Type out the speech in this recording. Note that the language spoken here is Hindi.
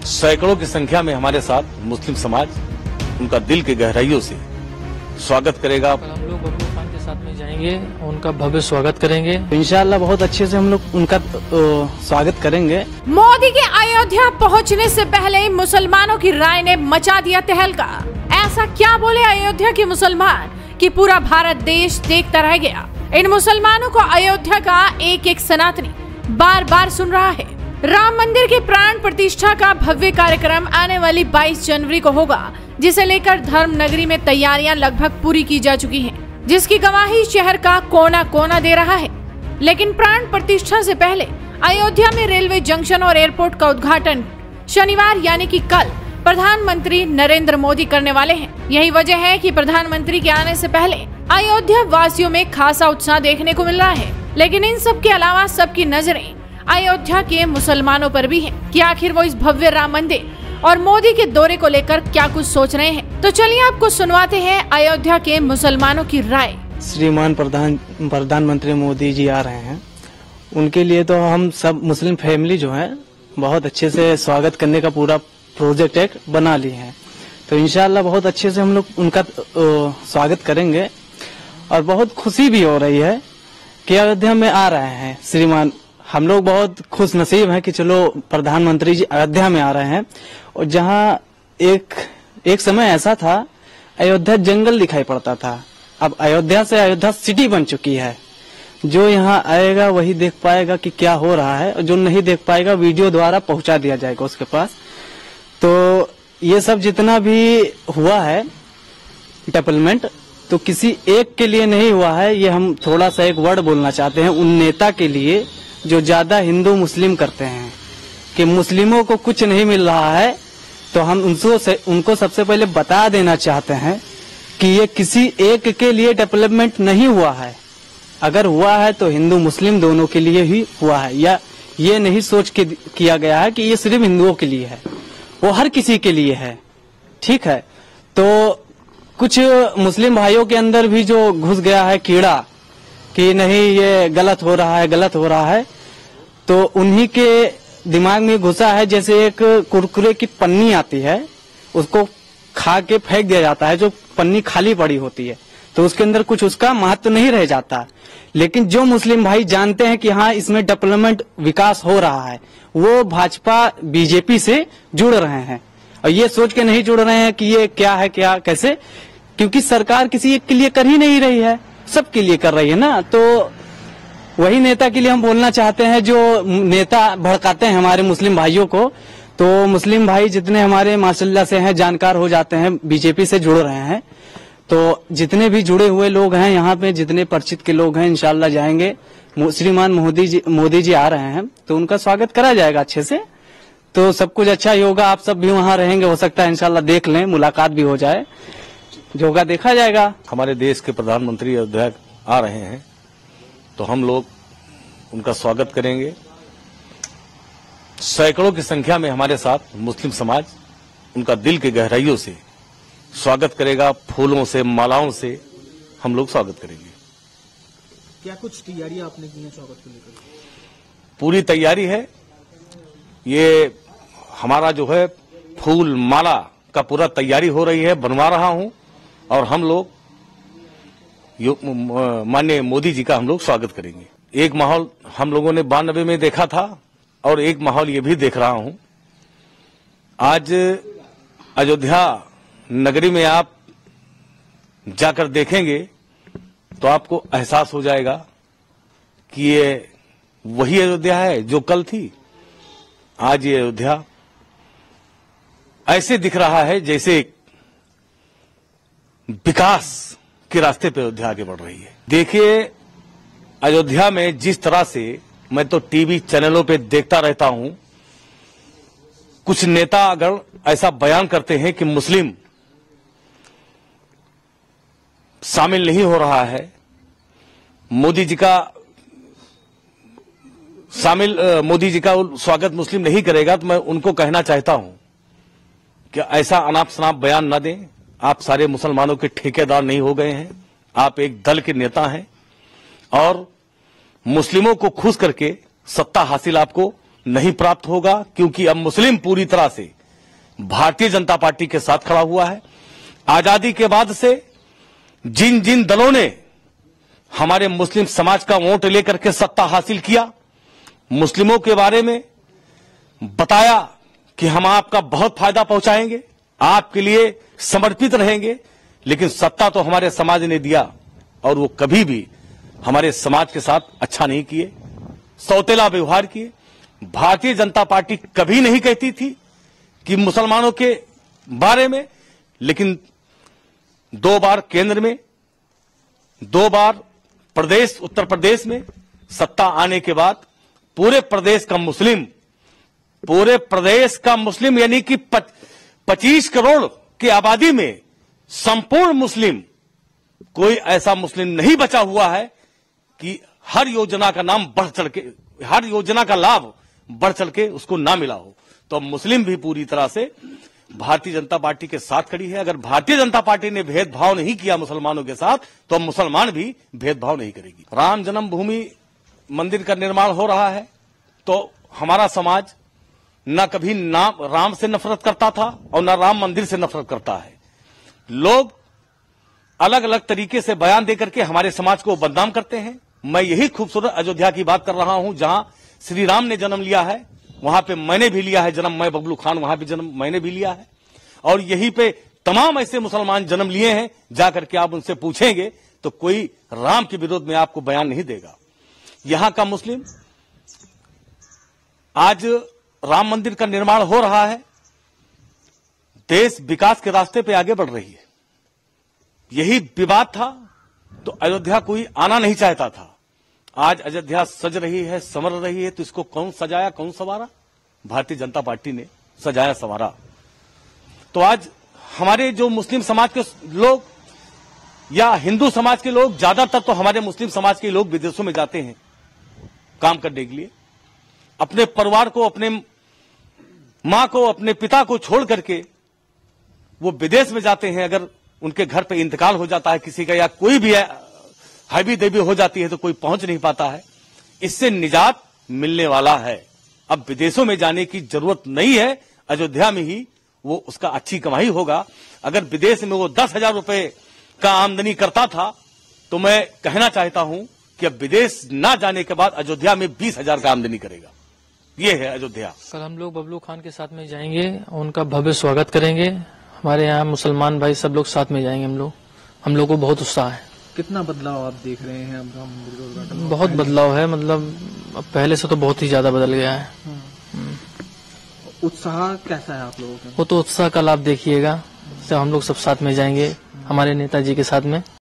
सैकड़ों की संख्या में हमारे साथ मुस्लिम समाज उनका दिल के गहराइयों से स्वागत करेगा। हम लोग बबलू खान के साथ में जाएंगे, उनका भव्य स्वागत करेंगे। इंशाअल्लाह बहुत अच्छे से हम लोग उनका स्वागत करेंगे। मोदी के अयोध्या पहुंचने से पहले मुसलमानों की राय ने मचा दिया तहलका। ऐसा क्या बोले अयोध्या के मुसलमान कि पूरा भारत देश देखता रह गया। इन मुसलमानों को अयोध्या का एक एक सनातनी बार बार सुन रहा है। राम मंदिर के प्राण प्रतिष्ठा का भव्य कार्यक्रम आने वाली 22 जनवरी को होगा, जिसे लेकर धर्म नगरी में तैयारियां लगभग पूरी की जा चुकी हैं, जिसकी गवाही शहर का कोना कोना दे रहा है। लेकिन प्राण प्रतिष्ठा से पहले अयोध्या में रेलवे जंक्शन और एयरपोर्ट का उद्घाटन शनिवार यानी कि कल प्रधानमंत्री नरेंद्र मोदी करने वाले हैं। यही वजह है कि प्रधानमंत्री के आने से पहले अयोध्या वासियों में खासा उत्साह देखने को मिल रहा है। लेकिन इन सब के अलावा सबकी नजरें अयोध्या के मुसलमानों पर भी हैं कि आखिर वो इस भव्य राम मंदिर और मोदी के दौरे को लेकर क्या कुछ सोच रहे हैं। तो चलिए आपको सुनवाते हैं अयोध्या के मुसलमानों की राय। श्रीमान प्रधानमंत्री मोदी जी आ रहे हैं, उनके लिए तो हम सब मुस्लिम फैमिली जो है बहुत अच्छे से स्वागत करने का पूरा प्रोजेक्ट एक बना लिए हैं। तो इंशाअल्लाह बहुत अच्छे से हम लोग उनका स्वागत करेंगे और बहुत खुशी भी हो रही है कि अयोध्या में आ रहे हैं श्रीमान। हम लोग बहुत खुश नसीब हैं कि चलो प्रधानमंत्री जी अयोध्या में आ रहे हैं। और जहां एक समय ऐसा था अयोध्या जंगल दिखाई पड़ता था, अब अयोध्या से अयोध्या सिटी बन चुकी है। जो यहाँ आएगा वही देख पाएगा कि क्या हो रहा है, और जो नहीं देख पाएगा वीडियो द्वारा पहुंचा दिया जाएगा उसके पास। तो ये सब जितना भी हुआ है डेवलपमेंट, तो किसी एक के लिए नहीं हुआ है। ये हम थोड़ा सा एक वर्ड बोलना चाहते हैं उन नेता के लिए जो ज्यादा हिंदू मुस्लिम करते हैं कि मुस्लिमों को कुछ नहीं मिल रहा है। तो हम उनको सबसे पहले बता देना चाहते हैं कि ये किसी एक के लिए डेवलपमेंट नहीं हुआ है। अगर हुआ है तो हिंदू मुस्लिम दोनों के लिए ही हुआ है, या ये नहीं सोच के किया गया है कि ये सिर्फ हिंदुओं के लिए है, वो हर किसी के लिए है। ठीक है, तो कुछ मुस्लिम भाइयों के अंदर भी जो घुस गया है कीड़ा कि नहीं ये गलत हो रहा है, गलत हो रहा है, तो उन्हीं के दिमाग में घुसा है। जैसे एक कुरकुरे की पन्नी आती है, उसको खा के फेंक दिया जाता है, जो पन्नी खाली पड़ी होती है, तो उसके अंदर कुछ उसका महत्व नहीं रह जाता। लेकिन जो मुस्लिम भाई जानते हैं कि हाँ इसमें डेवलपमेंट विकास हो रहा है, वो भाजपा बीजेपी से जुड़ रहे हैं। और ये सोच के नहीं जुड़ रहे हैं कि ये क्या है क्या कैसे, क्योंकि सरकार किसी एक के लिए कर ही नहीं रही है, सबके लिए कर रही है ना। तो वही नेता के लिए हम बोलना चाहते हैं जो नेता भड़काते हैं हमारे मुस्लिम भाइयों को। तो मुस्लिम भाई जितने हमारे माशाल्लाह से हैं, जानकार हो जाते हैं, बीजेपी से जुड़ रहे हैं। तो जितने भी जुड़े हुए लोग हैं यहाँ पे, जितने परिचित के लोग हैं, इंशाल्लाह जाएंगे। श्रीमान मोदी जी आ रहे हैं तो उनका स्वागत करा जाएगा अच्छे से। तो सब कुछ अच्छा ही होगा। आप सब भी वहाँ रहेंगे, हो सकता है इंशाल्लाह देख लें, मुलाकात भी हो जाए, जो होगा देखा जाएगा। हमारे देश के प्रधानमंत्री अयोध्या आ रहे हैं तो हम लोग उनका स्वागत करेंगे। सैकड़ों की संख्या में हमारे साथ मुस्लिम समाज उनका दिल के गहराइयों से स्वागत करेगा। फूलों से, मालाओं से हम लोग स्वागत करेंगे। क्या कुछ तैयारी आपने की है स्वागत को लेकर? पूरी तैयारी है। ये हमारा जो है फूल माला का पूरा तैयारी हो रही है, बनवा रहा हूं। और हम लोग माननीय मोदी जी का हम लोग स्वागत करेंगे। एक माहौल हम लोगों ने 92 में देखा था और एक माहौल ये भी देख रहा हूं। आज अयोध्या नगरी में आप जाकर देखेंगे तो आपको एहसास हो जाएगा कि ये वही अयोध्या है जो कल थी। आज ये अयोध्या ऐसे दिख रहा है जैसे विकास के रास्ते पे अयोध्या आगे बढ़ रही है। देखिए अयोध्या में जिस तरह से मैं तो टीवी चैनलों पे देखता रहता हूं, कुछ नेता अगर ऐसा बयान करते हैं कि मुस्लिम शामिल नहीं हो रहा है, मोदी जी का स्वागत मुस्लिम नहीं करेगा, तो मैं उनको कहना चाहता हूं कि ऐसा अनाप शनाप बयान न दें। आप सारे मुसलमानों के ठेकेदार नहीं हो गए हैं, आप एक दल के नेता हैं और मुस्लिमों को खुश करके सत्ता हासिल आपको नहीं प्राप्त होगा, क्योंकि अब मुस्लिम पूरी तरह से भारतीय जनता पार्टी के साथ खड़ा हुआ है। आजादी के बाद से जिन जिन दलों ने हमारे मुस्लिम समाज का वोट लेकर के सत्ता हासिल किया, मुस्लिमों के बारे में बताया कि हम आपका बहुत फायदा पहुंचाएंगे, आपके लिए समर्पित रहेंगे, लेकिन सत्ता तो हमारे समाज ने दिया और वो कभी भी हमारे समाज के साथ अच्छा नहीं किए, सौतेला व्यवहार किए। भारतीय जनता पार्टी कभी नहीं कहती थी कि मुसलमानों के बारे में, लेकिन 2 बार केंद्र में, 2 बार प्रदेश उत्तर प्रदेश में सत्ता आने के बाद पूरे प्रदेश का मुस्लिम यानी कि 25 करोड़ की आबादी में संपूर्ण मुस्लिम, कोई ऐसा मुस्लिम नहीं बचा हुआ है कि हर योजना का नाम बढ़ चढ़ के, हर योजना का लाभ बढ़ चढ़ के उसको ना मिला हो। तो मुस्लिम भी पूरी तरह से भारतीय जनता पार्टी के साथ खड़ी है। अगर भारतीय जनता पार्टी ने भेदभाव नहीं किया मुसलमानों के साथ, तो मुसलमान भी भेदभाव नहीं करेगी। राम जन्मभूमि मंदिर का निर्माण हो रहा है, तो हमारा समाज न कभी राम से नफरत करता था और न राम मंदिर से नफरत करता है। लोग अलग अलग तरीके से बयान देकर के हमारे समाज को बदनाम करते हैं। मैं यही खूबसूरत अयोध्या की बात कर रहा हूं, जहां श्री राम ने जन्म लिया है, वहां पे मैंने भी लिया है जन्म, मैं बबलू खान वहां भी जन्म मैंने भी लिया है, और यहीं पे तमाम ऐसे मुसलमान जन्म लिए हैं। जाकर के आप उनसे पूछेंगे तो कोई राम के विरोध में आपको बयान नहीं देगा। यहां का मुस्लिम, आज राम मंदिर का निर्माण हो रहा है, देश विकास के रास्ते पे आगे बढ़ रही है। यही विवाद था तो अयोध्या कोई आना नहीं चाहता था। आज अयोध्या सज रही है, संवर रही है, तो इसको कौन सजाया, कौन संवारा? भारतीय जनता पार्टी ने सजाया संवारा। तो आज हमारे जो मुस्लिम समाज के लोग या हिंदू समाज के लोग, ज्यादातर तो हमारे मुस्लिम समाज के लोग विदेशों में जाते हैं काम करने के लिए, अपने परिवार को, अपने मां को, अपने पिता को छोड़ करके वो विदेश में जाते हैं। अगर उनके घर पे इंतकाल हो जाता है किसी का, या कोई भी हैवी देवी हो जाती है, तो कोई पहुंच नहीं पाता है। इससे निजात मिलने वाला है। अब विदेशों में जाने की जरूरत नहीं है, अयोध्या में ही वो उसका अच्छी कमाई होगा। अगर विदेश में वो 10,000 रुपए का आमदनी करता था, तो मैं कहना चाहता हूं कि अब विदेश ना जाने के बाद अयोध्या में 20,000 का आमदनी करेगा। ये है अयोध्या। कल हम लोग बबलू खान के साथ में जाएंगे, उनका भव्य स्वागत करेंगे। हमारे यहाँ मुसलमान भाई सब लोग साथ में जाएंगे। हम लोग को बहुत उत्साह है। कितना बदलाव आप देख रहे हैं अब राम मंदिर का उद्घाटन? बहुत बदलाव है, मतलब अब पहले से तो बहुत ही ज्यादा बदल गया है। उत्साह कैसा है आप लोगों का? वो तो उत्साह कल आप देखिएगा, जब हम लोग सब साथ में जाएंगे हमारे नेताजी के साथ में।